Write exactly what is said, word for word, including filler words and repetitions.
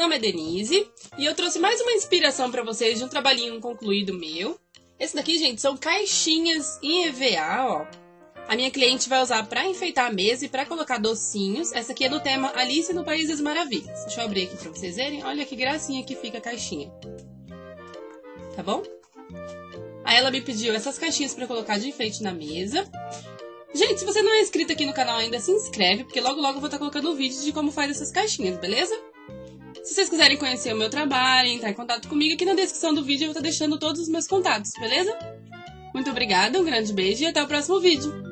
nome é Denise e eu trouxe mais uma inspiração para vocês de um trabalhinho concluído meu. Esse daqui, gente, são caixinhas em E V A, ó. A minha cliente vai usar para enfeitar a mesa e para colocar docinhos. Essa aqui é do tema Alice no País das Maravilhas. Deixa eu abrir aqui para vocês verem. Olha que gracinha que fica a caixinha. Tá bom? Aí ela me pediu essas caixinhas para colocar de enfeite na mesa. Gente, se você não é inscrito aqui no canal ainda, se inscreve, porque logo logo eu vou estar colocando um vídeo de como faz essas caixinhas, beleza? Se vocês quiserem conhecer o meu trabalho, entrar em contato comigo, aqui na descrição do vídeo eu vou estar deixando todos os meus contatos, beleza? Muito obrigada, um grande beijo e até o próximo vídeo!